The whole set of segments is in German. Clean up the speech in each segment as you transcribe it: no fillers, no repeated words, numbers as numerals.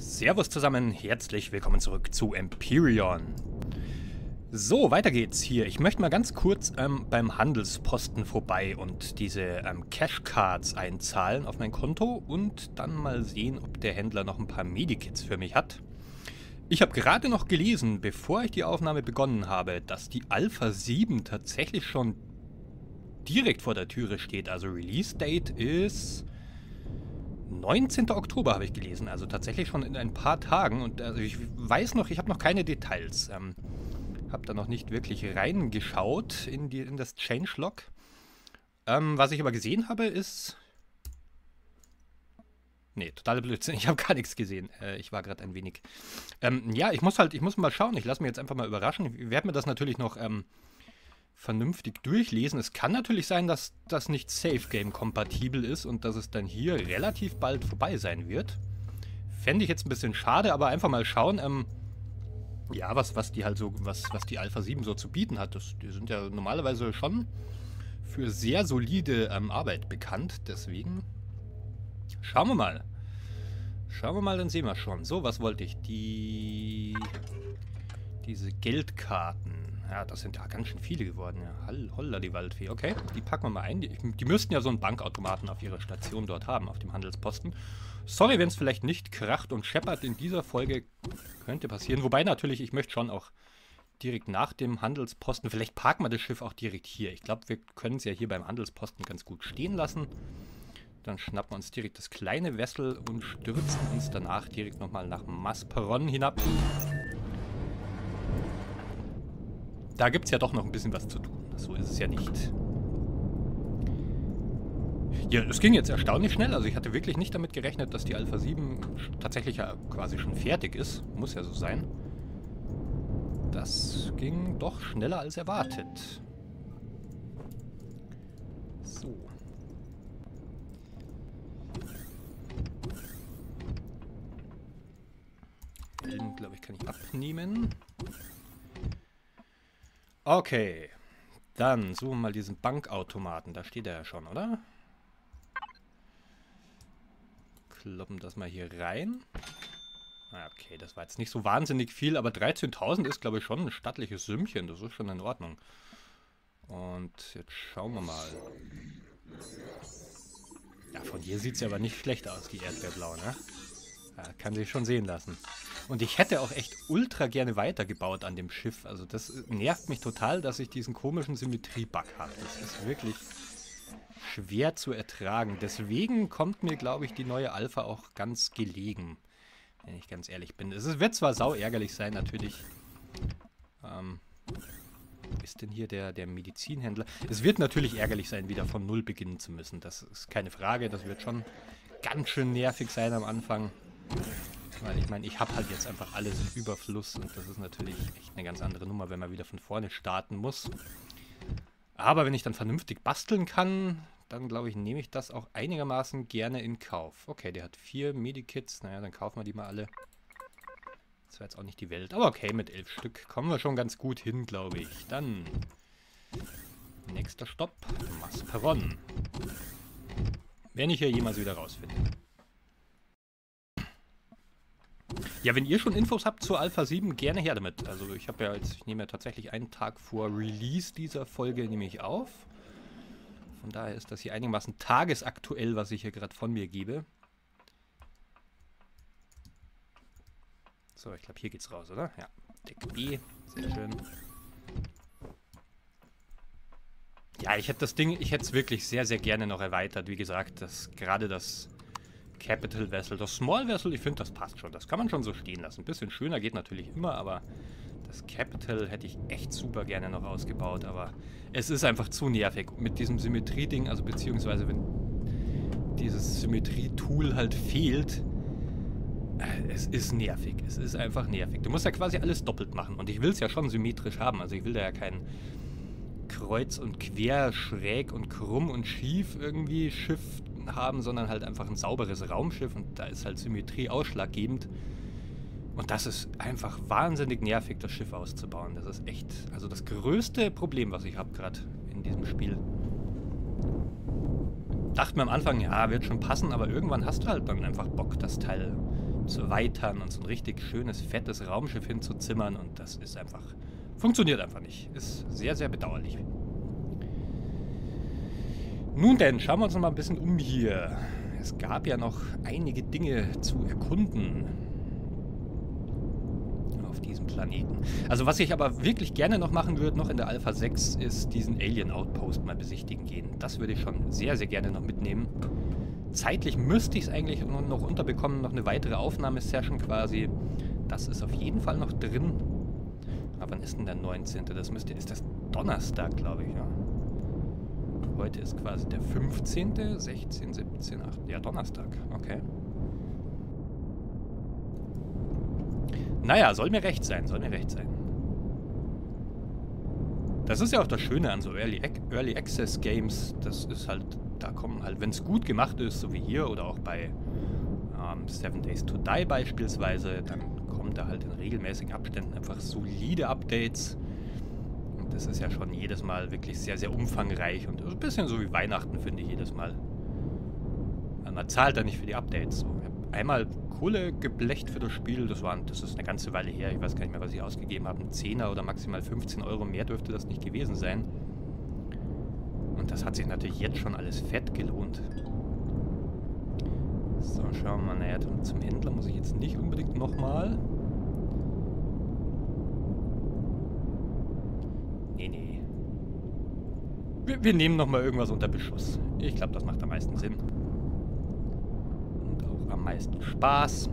Servus zusammen, herzlich willkommen zurück zu Empyrion. So, weiter geht's hier. Ich möchte mal ganz kurz beim Handelsposten vorbei und diese Cash-Cards einzahlen auf mein Konto und dann mal sehen, ob der Händler noch ein paar Medikits für mich hat. Ich habe gerade noch gelesen, bevor ich die Aufnahme begonnen habe, dass die Alpha 7 tatsächlich schon direkt vor der Türe steht. Also Release-Date ist 19. Oktober, habe ich gelesen. Also tatsächlich schon in ein paar Tagen. Und also ich weiß noch, ich habe noch keine Details. Habe da noch nicht wirklich reingeschaut in das Changelog. Was ich aber gesehen habe, ist... Nee, totale Blödsinn. Ich habe gar nichts gesehen. Ich war gerade ein wenig... ja, ich muss mal schauen. Ich lasse mich jetzt einfach mal überraschen. Ich werde mir das natürlich noch vernünftig durchlesen. Es kann natürlich sein, dass das nicht Safe-Game-kompatibel ist und dass es dann hier relativ bald vorbei sein wird. Fände ich jetzt ein bisschen schade, aber einfach mal schauen, ja, was die halt so, was die Alpha 7 so zu bieten hat. Die sind ja normalerweise schon für sehr solide Arbeit bekannt. Deswegen schauen wir mal. Schauen wir mal, dann sehen wir schon. So, was wollte ich? Diese Geldkarten. Ja, das sind ja ganz schön viele geworden. Ja, holla die Waldfee. Okay, die packen wir mal ein. Die müssten ja so einen Bankautomaten auf ihrer Station dort haben, auf dem Handelsposten. Sorry, wenn es vielleicht nicht kracht und scheppert in dieser Folge. Könnte passieren. Wobei natürlich, ich möchte schon auch direkt nach dem Handelsposten, vielleicht parken wir das Schiff auch direkt hier. Ich glaube, wir können es ja hier beim Handelsposten ganz gut stehen lassen. Dann schnappen wir uns direkt das kleine Vessel und stürzen uns danach direkt nochmal nach Masperon hinab. Da gibt es ja doch noch ein bisschen was zu tun. So ist es ja nicht. Ja, es ging jetzt erstaunlich schnell. Also ich hatte wirklich nicht damit gerechnet, dass die Alpha 7 tatsächlich ja quasi schon fertig ist. Muss ja so sein. Das ging doch schneller als erwartet. So. Den, glaube ich, kann ich abnehmen. Okay. Dann suchen wir mal diesen Bankautomaten. Da steht er ja schon, oder? Kloppen das mal hier rein. Okay, das war jetzt nicht so wahnsinnig viel, aber 13.000 ist, glaube ich, schon ein stattliches Sümmchen. Das ist schon in Ordnung. Und jetzt schauen wir mal. Ja, von hier sieht es ja aber nicht schlecht aus, die Erdbeerblau, ne? Ja, kann sich schon sehen lassen. Und ich hätte auch echt ultra gerne weitergebaut an dem Schiff. Also das nervt mich total, dass ich diesen komischen Symmetrie-Bug habe. Das ist wirklich schwer zu ertragen. Deswegen kommt mir, glaube ich, die neue Alpha auch ganz gelegen. Wenn ich ganz ehrlich bin. Es wird zwar sau ärgerlich sein, natürlich. Wo ist denn hier der Medizinhändler? Es wird natürlich ärgerlich sein, wieder von Null beginnen zu müssen. Das ist keine Frage. Das wird schon ganz schön nervig sein am Anfang. Weil ich meine, ich habe halt jetzt einfach alles im Überfluss und das ist natürlich echt eine ganz andere Nummer, wenn man wieder von vorne starten muss. Aber wenn ich dann vernünftig basteln kann, dann glaube ich, nehme ich das auch einigermaßen gerne in Kauf. Okay, der hat 4 Medikits, naja, dann kaufen wir die mal alle. Das war jetzt auch nicht die Welt, aber okay, mit 11 Stück kommen wir schon ganz gut hin, glaube ich. Dann, nächster Stopp, Masperon. Wenn ich hier jemals wieder rausfinde. Ja, wenn ihr schon Infos habt zur Alpha 7, gerne her damit. Also ich habe ja jetzt, ich nehme ja tatsächlich einen Tag vor Release dieser Folge nehme ich auf. Von daher ist das hier einigermaßen tagesaktuell, was ich hier gerade von mir gebe. So, ich glaube, hier geht's raus, oder? Ja, Deck B, sehr schön. Ja, ich hätte es wirklich sehr, sehr gerne noch erweitert. Wie gesagt, gerade das Capital Vessel, das Small Vessel, ich finde, das passt schon. Das kann man schon so stehen lassen. Ein bisschen schöner geht natürlich immer, aber das Capital hätte ich echt super gerne noch ausgebaut. Aber es ist einfach zu nervig mit diesem Symmetrie-Ding, also beziehungsweise wenn dieses Symmetrie-Tool halt fehlt, es ist nervig. Es ist einfach nervig. Du musst ja quasi alles doppelt machen und ich will es ja schon symmetrisch haben. Also ich will da ja kein kreuz und quer, schräg und krumm und schief irgendwie Schiff haben, sondern halt einfach ein sauberes Raumschiff und da ist halt Symmetrie ausschlaggebend. Und das ist einfach wahnsinnig nervig, das Schiff auszubauen. Das ist echt, also das größte Problem, was ich habe gerade in diesem Spiel. Dachte mir am Anfang, ja, wird schon passen, aber irgendwann hast du halt dann einfach Bock, das Teil zu erweitern und so ein richtig schönes, fettes Raumschiff hinzuzimmern und das ist einfach... Funktioniert einfach nicht. Ist sehr, sehr bedauerlich. Nun denn, schauen wir uns noch mal ein bisschen um hier. Es gab ja noch einige Dinge zu erkunden auf diesem Planeten. Also was ich aber wirklich gerne noch machen würde, noch in der Alpha 6, ist diesen Alien-Outpost mal besichtigen gehen. Das würde ich schon sehr, sehr gerne noch mitnehmen. Zeitlich müsste ich es eigentlich noch unterbekommen, noch eine weitere Aufnahmesession quasi. Das ist auf jeden Fall noch drin. Aber wann ist denn der 19.? Das ist das Donnerstag, glaube ich, ja. Heute ist quasi der 15., 16., 17., 8. Ja, Donnerstag. Okay. Naja, soll mir recht sein, soll mir recht sein. Das ist ja auch das Schöne an so Early Access Games. Das ist halt, da kommen halt, wenn es gut gemacht ist, so wie hier oder auch bei 7 Days to Die beispielsweise, dann kommen da halt in regelmäßigen Abständen einfach solide Updates. Und das ist ja schon jedes Mal wirklich sehr, sehr umfangreich und ein bisschen so wie Weihnachten, finde ich jedes Mal. Weil man zahlt da nicht für die Updates. So. Ich habe einmal Kohle geblecht für das Spiel, das ist eine ganze Weile her, ich weiß gar nicht mehr, was ich ausgegeben habe, ein 10er oder maximal 15 Euro, mehr dürfte das nicht gewesen sein. Und das hat sich natürlich jetzt schon alles fett gelohnt. So, schauen wir mal, naja, zum Händler muss ich jetzt nicht unbedingt nochmal. Nee. Wir nehmen nochmal irgendwas unter Beschuss. Ich glaube, das macht am meisten Sinn. Und auch am meisten Spaß.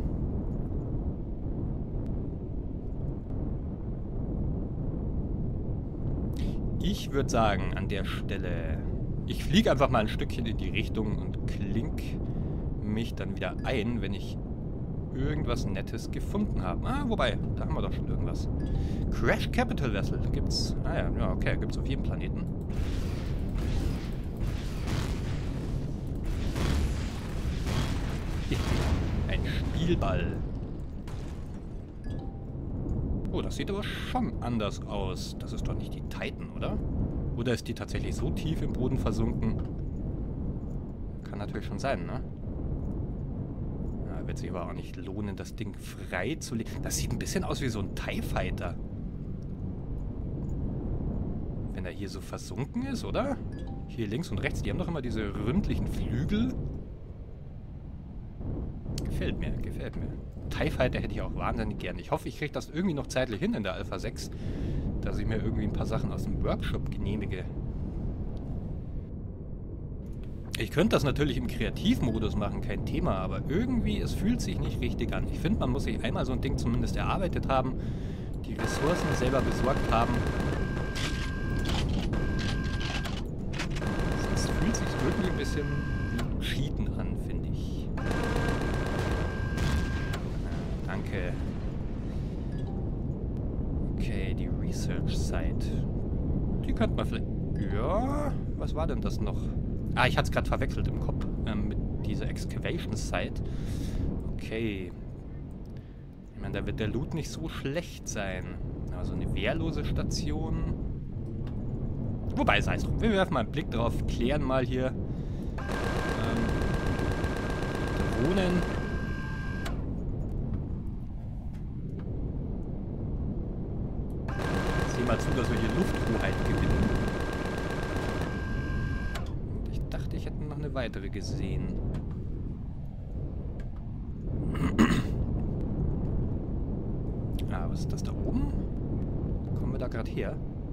Ich würde sagen, an der Stelle, ich fliege einfach mal ein Stückchen in die Richtung und klink mich dann wieder ein, wenn ich irgendwas Nettes gefunden habe. Ah, wobei, da haben wir doch schon irgendwas. Crash Capital Vessel gibt's. Ah ja, okay, gibt's auf jedem Planeten. Ein Spielball. Oh, das sieht aber schon anders aus. Das ist doch nicht die Titan, oder? Oder ist die tatsächlich so tief im Boden versunken? Kann natürlich schon sein, ne? Ja, wird sich aber auch nicht lohnen, das Ding frei zu legen. Das sieht ein bisschen aus wie so ein TIE Fighter. Wenn er hier so versunken ist, oder? Hier links und rechts, die haben doch immer diese ründlichen Flügel. Gefällt mir, gefällt mir. TIE Fighter hätte ich auch wahnsinnig gern. Ich hoffe, ich kriege das irgendwie noch zeitlich hin in der Alpha 6, dass ich mir irgendwie ein paar Sachen aus dem Workshop genehmige. Ich könnte das natürlich im Kreativmodus machen, kein Thema, aber irgendwie, es fühlt sich nicht richtig an. Ich finde, man muss sich einmal so ein Ding zumindest erarbeitet haben, die Ressourcen selber besorgt haben. Sonst fühlt es sich irgendwie ein bisschen wie Cheaten an, finde ich. Danke. Okay, die Research Site. Die könnte man vielleicht... Ja, was war denn das noch? Ah, ich hatte es gerade verwechselt im Kopf mit dieser Excavation Site. Okay. Ich meine, da wird der Loot nicht so schlecht sein. Also eine wehrlose Station. Wobei, sei es drum. Wir werfen mal einen Blick drauf, klären mal hier Drohnen. Sehen mal zu, dass wir hier Lufthoheit gewinnen. Ich dachte, ich hätte noch eine weitere gesehen. Ah, was ist das da oben? Kommen wir da gerade her?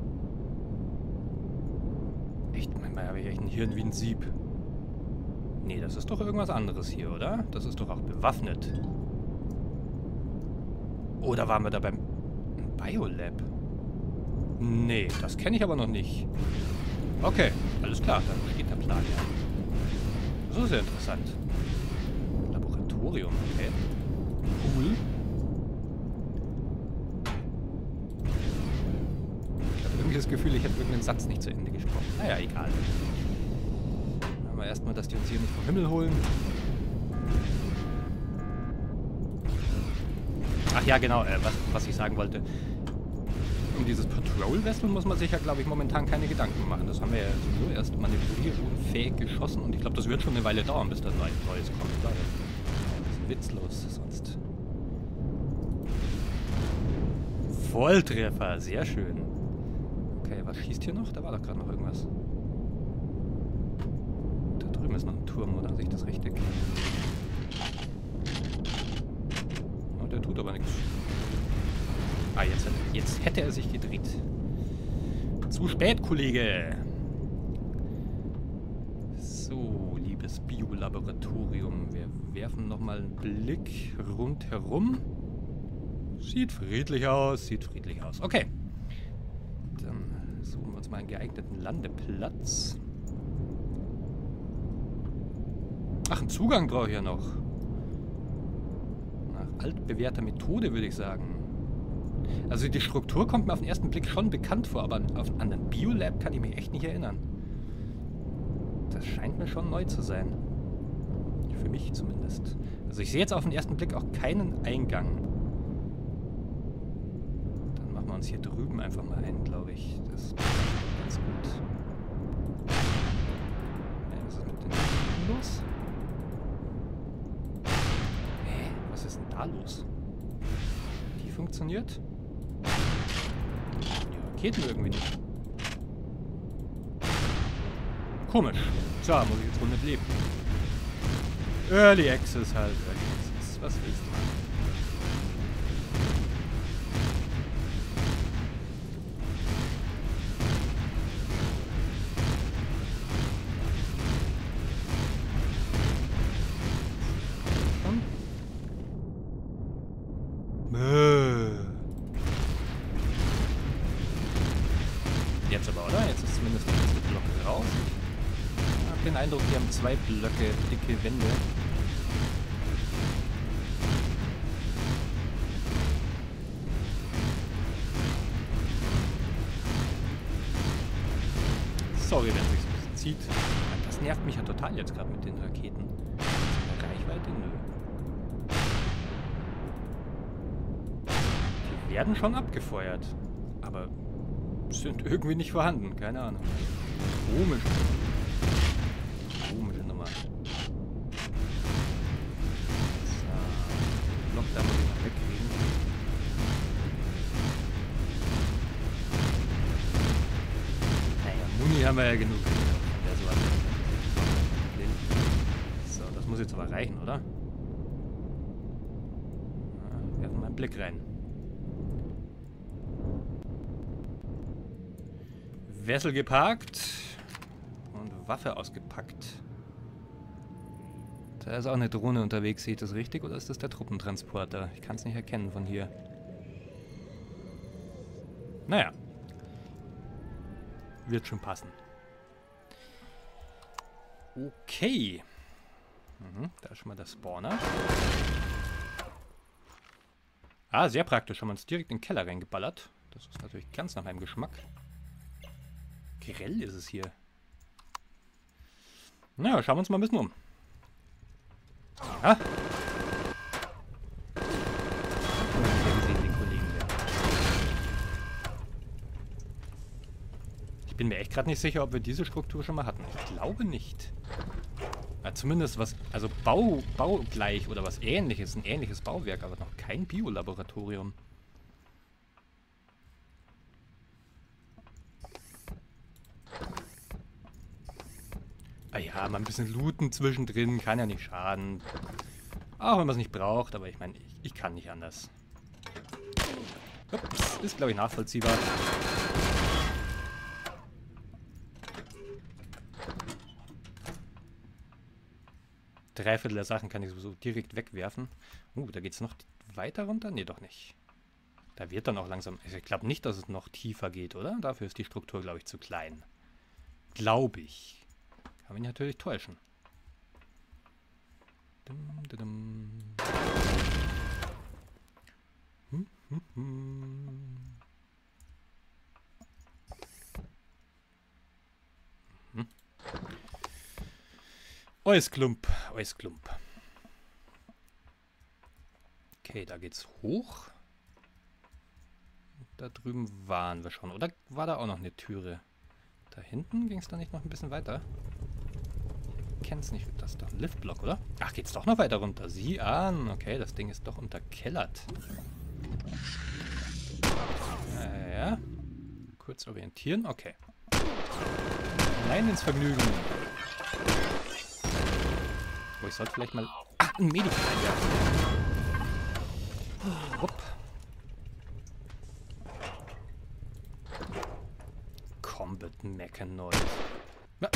Echt, manchmal habe ich echt ein Hirn wie ein Sieb. Nee, das ist doch irgendwas anderes hier, oder? Das ist doch auch bewaffnet. Oder waren wir da beim Biolab? Nee, das kenne ich aber noch nicht. Okay, alles klar, dann steht der Plan ja. Das ist sehr interessant. Laboratorium, okay. Cool. Ich habe irgendwie das Gefühl, ich hätte irgendeinen Satz nicht zu Ende gesprochen. Naja, egal. Dann haben wir erstmal, dass die uns hier nicht vom Himmel holen. Ach ja, genau, was ich sagen wollte. Um dieses Patrol-Vessel muss man sich ja, glaube ich, momentan keine Gedanken machen. Das haben wir ja sowieso erst manövrierunfähig geschossen und ich glaube, das wird schon eine Weile dauern, bis da Neues kommt. Das ist witzlos, sonst Volltreffer, sehr schön. Okay, was schießt hier noch? Da war doch gerade noch irgendwas. Da drüben ist noch ein Turm, oder? Sehe ich das richtig? Oh, der tut aber nichts. Ah, jetzt hätte er sich gedreht. Zu spät, Kollege! So, liebes Biolaboratorium, wir werfen nochmal einen Blick rundherum. Sieht friedlich aus, sieht friedlich aus. Okay. Dann suchen wir uns mal einen geeigneten Landeplatz. Ach, einen Zugang brauche ich ja noch. Nach altbewährter Methode, würde ich sagen. Also die Struktur kommt mir auf den ersten Blick schon bekannt vor, aber an den Biolab kann ich mich echt nicht erinnern. Das scheint mir schon neu zu sein. Für mich zumindest. Also ich sehe jetzt auf den ersten Blick auch keinen Eingang. Dann machen wir uns hier drüben einfach mal ein, glaube ich. Das ist ganz gut. Was ist mit den Dingen los? Hä? Was ist denn da los? Die funktioniert? Die Raketen irgendwie nicht. Komisch. Tja, muss ich jetzt wohl mit leben. Early Access halt. Early Access. Was willst du machen? Jetzt aber, oder? Jetzt ist zumindest der erste Block raus. Ich habe den Eindruck, die haben 2 Blöcke dicke Wände. Sorry, wenn es sich so ein bisschen zieht. Das nervt mich ja total jetzt gerade mit den Raketen. Reichweite? Nö. Die werden schon abgefeuert. Aber sind irgendwie nicht vorhanden. Keine Ahnung. Komisch. Komische Nummer. So. Block da muss ich noch wegkriegen. Naja, Muni haben wir ja genug. So, das muss jetzt aber reichen, oder? Ja, werfen mal einen Blick rein. Wessel geparkt und Waffe ausgepackt. Da ist auch eine Drohne unterwegs, sehe ich das richtig? Oder ist das der Truppentransporter? Ich kann es nicht erkennen von hier. Naja. Wird schon passen. Okay. Da ist schon mal der Spawner. Ah, sehr praktisch. Haben wir uns direkt in den Keller reingeballert. Das ist natürlich ganz nach meinem Geschmack. Grell ist es hier. Na, schauen wir uns mal ein bisschen um. Ja. Ich bin mir echt gerade nicht sicher, ob wir diese Struktur schon mal hatten. Ich glaube nicht. Ja, zumindest was, also baugleich oder was ähnliches, ein ähnliches Bauwerk, aber noch kein Biolaboratorium. Ah ja, mal ein bisschen looten zwischendrin, kann ja nicht schaden. Auch wenn man es nicht braucht, aber ich meine, ich kann nicht anders. Ups, ist glaube ich nachvollziehbar. Dreiviertel der Sachen kann ich sowieso direkt wegwerfen. Da geht es noch weiter runter? Ne, doch nicht. Da wird dann auch langsam... Ich glaube nicht, dass es noch tiefer geht, oder? Dafür ist die Struktur, glaube ich, zu klein. Glaube ich. Kann mich natürlich täuschen. Eusklump, Eusklump. Okay, da geht's hoch. Da drüben waren wir schon. Oder war da auch noch eine Türe? Da hinten ging es da nicht noch ein bisschen weiter? Ich kenn's nicht. Das ist doch ein Liftblock, oder? Ach, geht's doch noch weiter runter? Sieh an. Okay, das Ding ist doch unterkellert. Ja. Kurz orientieren. Okay. Nein ins Vergnügen. Oh, ich sollte vielleicht mal... Ah, ein Medikament einwerfen. Hopp. Combat Mechanoid. Ja.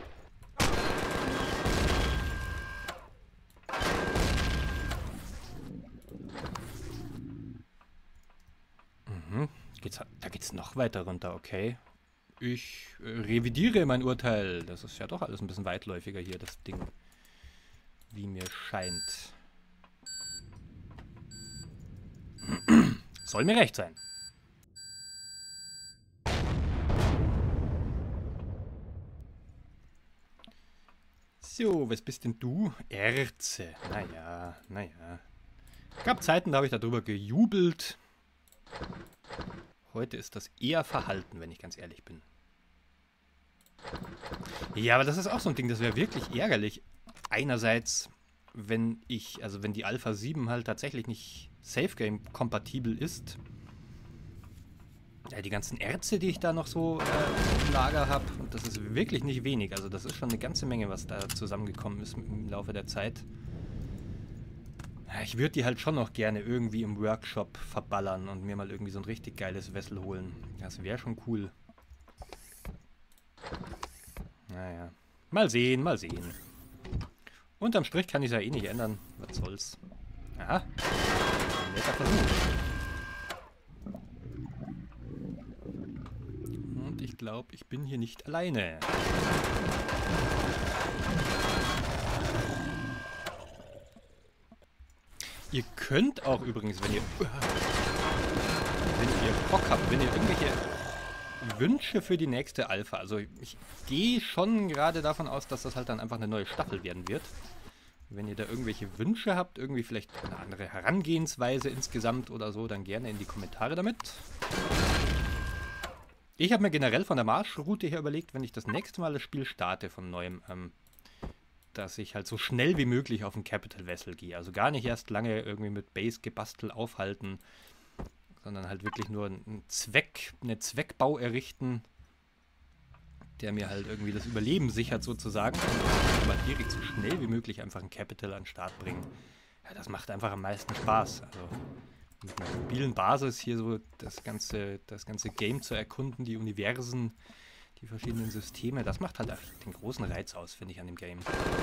Da geht's noch weiter runter, okay. Ich revidiere mein Urteil. Das ist ja doch alles ein bisschen weitläufiger hier, das Ding. Wie mir scheint. Soll mir recht sein. So, was bist denn du? Erze. Naja, naja. Gab Zeiten, da habe ich darüber gejubelt. Heute ist das eher verhalten, wenn ich ganz ehrlich bin. Ja, aber das ist auch so ein Ding, das wäre wirklich ärgerlich. Einerseits, wenn die Alpha 7 halt tatsächlich nicht Safe-Game-kompatibel ist. Ja, die ganzen Erze, die ich da noch so im Lager habe, und das ist wirklich nicht wenig. Also das ist schon eine ganze Menge, was da zusammengekommen ist im Laufe der Zeit. Ja, ich würde die halt schon noch gerne irgendwie im Workshop verballern und mir mal irgendwie so ein richtig geiles Vessel holen. Das wäre schon cool. Naja. Mal sehen, mal sehen. Unterm Strich kann ich es ja eh nicht ändern. Was soll's. Aha. Ein netter Versuch. Und ich glaube, ich bin hier nicht alleine. Ihr könnt auch übrigens, wenn ihr Bock habt, wenn ihr irgendwelche Wünsche für die nächste Alpha, also ich gehe schon gerade davon aus, dass das halt dann einfach eine neue Staffel werden wird. Wenn ihr da irgendwelche Wünsche habt, irgendwie vielleicht eine andere Herangehensweise insgesamt oder so, dann gerne in die Kommentare damit. Ich habe mir generell von der Marschroute her überlegt, wenn ich das nächste Mal das Spiel starte von neuem, dass ich halt so schnell wie möglich auf ein Capital Vessel gehe. Also gar nicht erst lange irgendwie mit Base-Gebastel aufhalten, sondern halt wirklich nur einen Zweckbau errichten, der mir halt irgendwie das Überleben sichert sozusagen. Aber direkt so schnell wie möglich einfach ein Capital an den Start bringen. Ja, das macht einfach am meisten Spaß. Also mit einer mobilen Basis hier so das ganze Game zu erkunden, die Universen, die verschiedenen Systeme, das macht halt den großen Reiz aus, finde ich, an dem Game.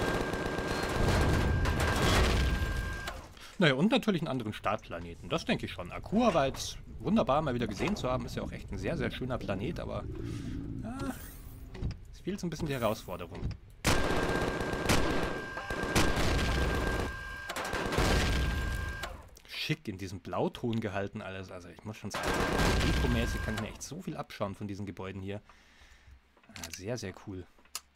Naja, und natürlich einen anderen Startplaneten, das denke ich schon. Akua war jetzt wunderbar, mal wieder gesehen zu haben, ist ja auch echt ein sehr, sehr schöner Planet, aber ja, es fehlt so ein bisschen die Herausforderung. Schick in diesem Blauton gehalten alles, also ich muss schon sagen, dekomäßig kann ich mir echt so viel abschauen von diesen Gebäuden hier. Ja, sehr, sehr cool.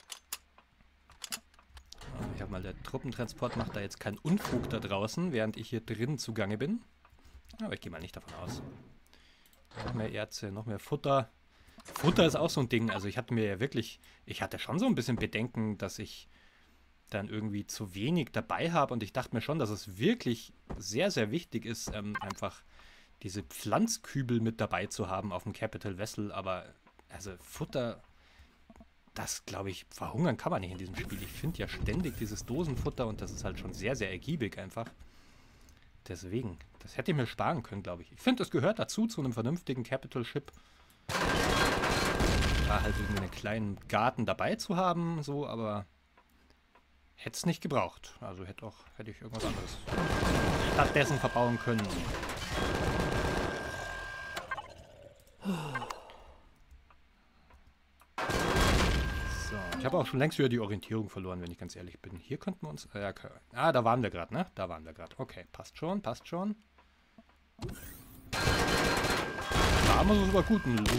Ich habe mal, der Truppentransport macht da jetzt keinen Unfug da draußen, während ich hier drin zugange bin. Aber ich gehe mal nicht davon aus. Noch mehr Erze, noch mehr Futter. Futter ist auch so ein Ding. Also ich hatte schon so ein bisschen Bedenken, dass ich dann irgendwie zu wenig dabei habe. Und ich dachte mir schon, dass es wirklich sehr, sehr wichtig ist, einfach diese Pflanzkübel mit dabei zu haben auf dem Capital Vessel. Aber also Futter... Das, glaube ich, verhungern kann man nicht in diesem Spiel. Ich finde ja ständig dieses Dosenfutter und das ist halt schon sehr, sehr ergiebig einfach. Deswegen, das hätte ich mir sparen können, glaube ich. Ich finde, das gehört dazu, zu einem vernünftigen Capital Ship. Da halt irgendwie einen kleinen Garten dabei zu haben, so, aber hätte es nicht gebraucht. Also hätte ich irgendwas anderes stattdessen verbauen können. Ich habe auch schon längst wieder die Orientierung verloren, wenn ich ganz ehrlich bin. Hier könnten wir uns... da waren wir gerade, ne? Da waren wir gerade. Okay, passt schon, passt schon. Da haben wir uns aber guten Loot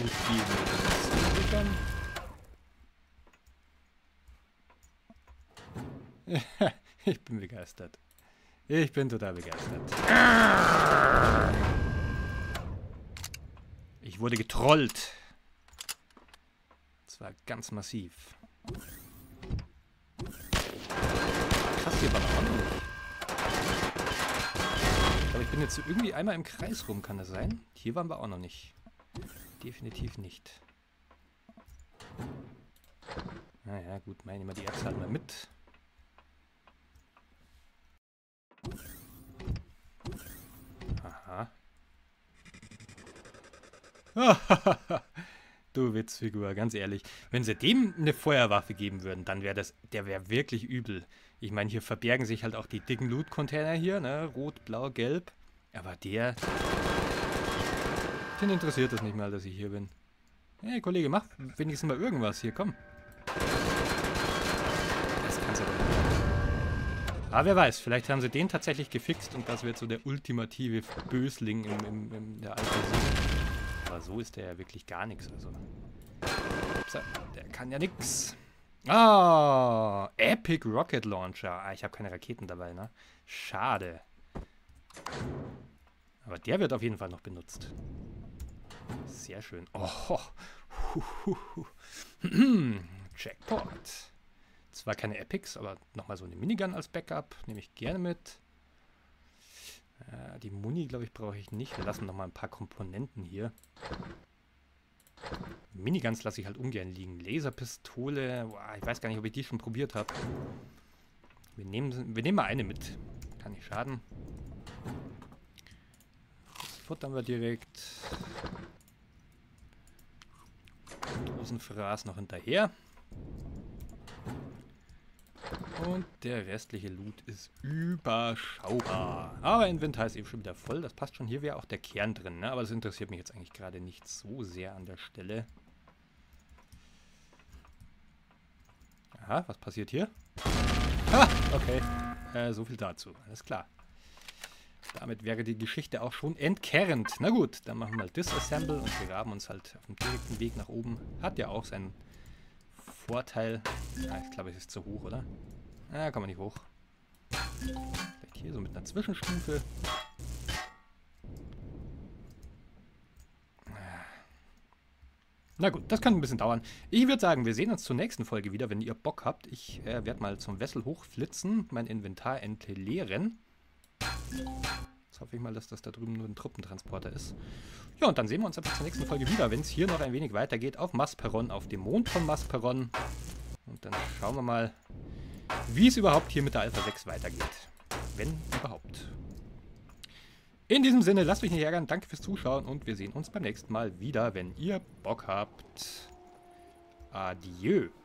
gegeben. Ich bin begeistert. Ich bin total begeistert. Ich wurde getrollt. Das war ganz massiv. Krass, hier war auch noch nicht. Aber ich bin jetzt so irgendwie einmal im Kreis rum, kann das sein? Hier waren wir auch noch nicht. Definitiv nicht. Naja, gut, nehmen wir die Erze halt mal mit. Aha. Du Witzfigur, ganz ehrlich. Wenn sie dem eine Feuerwaffe geben würden, dann wäre der wäre wirklich übel. Ich meine, hier verbergen sich halt auch die dicken Loot-Container hier, ne? Rot, blau, gelb. Aber den interessiert es nicht mal, dass ich hier bin. Hey, Kollege, mach wenigstens mal irgendwas hier, komm. Das kannst du doch nicht. Aber wer weiß, vielleicht haben sie den tatsächlich gefixt und das wird so der ultimative Bösling in der alten Serie. Aber so ist der ja wirklich gar nichts. Also. Der kann ja nix. Ah, Epic Rocket Launcher. Ah, ich habe keine Raketen dabei, ne? Schade. Aber der wird auf jeden Fall noch benutzt. Sehr schön. Oh. Jackpot. Zwar keine Epics, aber nochmal so eine Minigun als Backup. Nehme ich gerne mit. Die Muni, glaube ich, brauche ich nicht. Wir lassen nochmal ein paar Komponenten hier. Miniguns lasse ich halt ungern liegen. Laserpistole. Boah, ich weiß gar nicht, ob ich die schon probiert habe. Wir nehmen mal eine mit. Kann nicht schaden. Das futtern wir direkt. Dosenfraß noch hinterher. Und der restliche Loot ist überschaubar. Aber Inventar ist eben schon wieder voll. Das passt schon. Hier wäre auch der Kern drin, ne? Aber das interessiert mich jetzt eigentlich gerade nicht so sehr an der Stelle. Aha, was passiert hier? Ah, okay. So viel dazu. Alles klar. Damit wäre die Geschichte auch schon entkernt. Na gut, dann machen wir mal Disassemble und graben uns halt auf dem direkten Weg nach oben. Hat ja auch seinen Vorteil. Ah, ich glaube, es ist zu hoch, oder? Ah, kann man nicht hoch. Vielleicht hier so mit einer Zwischenstufe. Na gut, das kann ein bisschen dauern. Ich würde sagen, wir sehen uns zur nächsten Folge wieder, wenn ihr Bock habt. Ich werde mal zum Wessel hochflitzen, mein Inventar entleeren. Jetzt hoffe ich mal, dass das da drüben nur ein Truppentransporter ist. Ja, und dann sehen wir uns einfach zur nächsten Folge wieder, wenn es hier noch ein wenig weitergeht auf Masperon, auf dem Mond von Masperon. Und dann schauen wir mal, wie es überhaupt hier mit der Alpha 6 weitergeht. Wenn überhaupt. In diesem Sinne, lasst euch nicht ärgern, danke fürs Zuschauen und wir sehen uns beim nächsten Mal wieder, wenn ihr Bock habt. Adieu.